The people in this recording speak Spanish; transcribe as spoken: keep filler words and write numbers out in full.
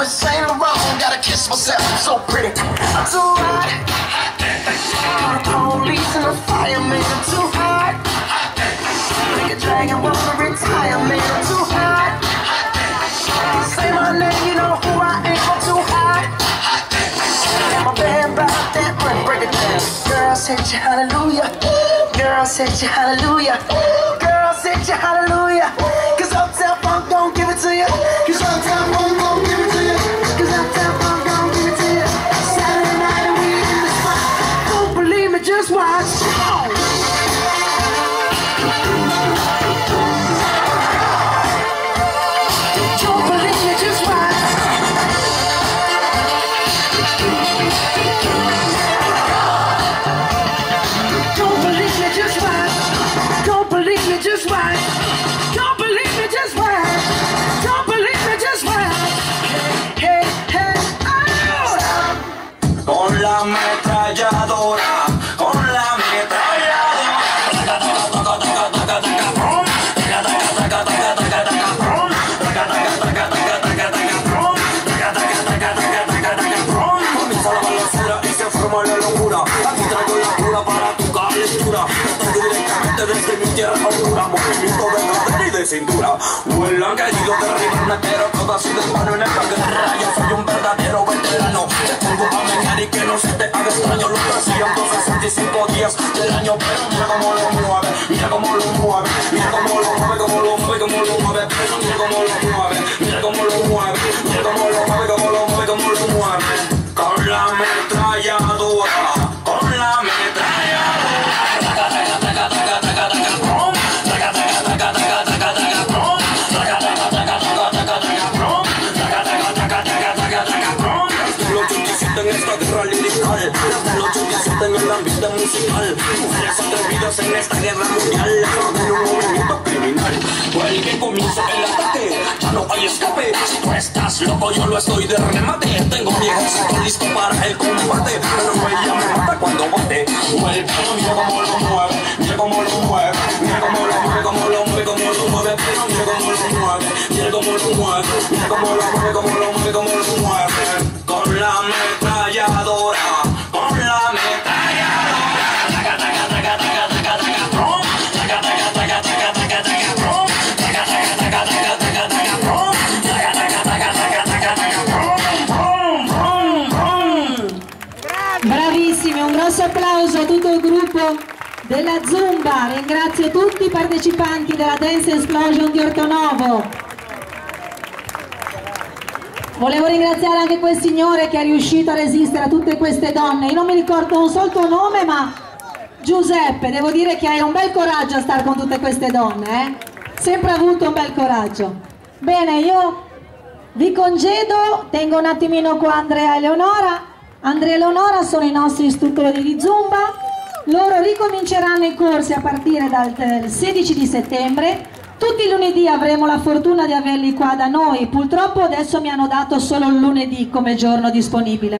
this ain't wrong. Gotta kiss myself, I'm so pretty. I'm too hot. The police and the fireman, I'm too hot. Like a dragon, wanna retire, man, I'm too hot. Say my name, you know who I am, I'm too hot. And my band about that money, break it down. Girl, said you hallelujah. Girl, said you hallelujah. Girl, said you hallelujah. Cause Uptown Funk don't give it to you. Cause Uptown Funk don't give it to you. Cause Uptown Funk don't give it to you. Saturday night and we in the spot. Don't believe me, just watch. Don't believe me, just watch. Don't believe me, just watch. Don't believe me, just watch. Don't believe me, just watch. Don't believe me, just watch. Hey, hey, hey, oh. Con la ametralladora, con la ametralladora. Comienza la balacera y se forma la locura. Aquí traigo la cura para tu calentura. Estoy directamente desde mi tierra oscura. Movimiento de cadera y de cintura. Vuelan querido derribarme, pero todo ha sido en vano en esta guerra. Yo soy un verdadero veterano. Te pongo a menear y que no se te haga extraño. Lo que hacían doscientos sesenta y cinco días del año. Pero mira cómo lo mueve, mira cómo lo mueve. Mira cómo lo mueve, cómo lo mueve, cómo lo mueve. Pero mira cómo lo mueve, mira cómo lo mueve. Mira cómo lo mueve, cómo lo mueve, cómo lo mueve. Con la ametralladora, con la ametralladora. En esta guerra lirical, desde el ochenta y siete en el ambiente musical. Mujeres atrevidas en esta guerra mundial, en un movimiento criminal. Fue el que comienza el ataque, ya no hay escape. Si tú estás loco, yo lo estoy de remate. Tengo mi ejército listo para el combate, pero ella me mata cuando bate. Fue el pero mira cómo lo mueve, mira cómo lo mueve. Mira cómo lo mueve, cómo lo mueve, cómo lo mueve. Pero mira cómo lo mueve, mira cómo lo mueve. Mira cómo lo mueve, cómo lo mueve, cómo lo mueve. Con la ametralladora, con la ametralladora. Bravissimi, un grosso applauso a tutto il gruppo della Zumba. Ringrazio tutti i partecipanti della Dance Explosion di Ortonovo. Volevo ringraziare anche quel signore che è riuscito a resistere a tutte queste donne. Io non mi ricordo un solo tuo nome, ma Giuseppe, devo dire che hai un bel coraggio a stare con tutte queste donne, eh? Sempre avuto un bel coraggio. Bene, io vi congedo, tengo un attimino qua Andrea e Leonora. Andrea e Leonora sono i nostri istruttori di Zumba. Loro ricominceranno i corsi a partire dal sedici di settembre. Tutti i lunedì avremo la fortuna di averli qua da noi. Purtroppo adesso mi hanno dato solo il lunedì come giorno disponibile.